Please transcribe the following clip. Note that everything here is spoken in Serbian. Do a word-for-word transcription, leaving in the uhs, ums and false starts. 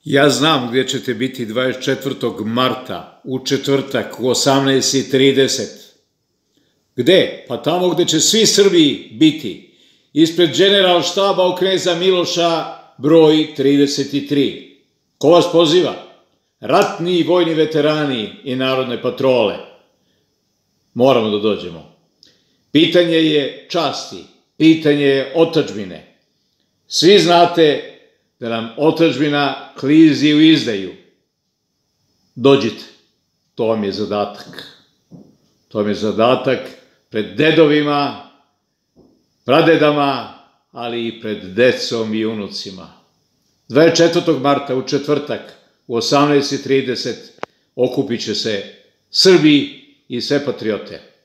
Ja znam gdje ćete biti dvadeset četvrtog marta, u četvrtak, u osamnaest i trideset. Gde? Pa tamo gde će svi Srbi biti. Ispred general štaba kneza Miloša, broj trideset tri. Ko vas poziva? Ratni i vojni veterani i narodne patrole. Moramo da dođemo. Pitanje je časti, pitanje je otadžbine. Svi znate da nam otadžbina klizi u izdaju. Dođite, to vam je zadatak. To vam je zadatak pred dedovima, pradedama, ali i pred decom i unucima. dvadeset četvrtog marta u četvrtak u osamnaest i trideset okupit će se Srbi i sve patriote.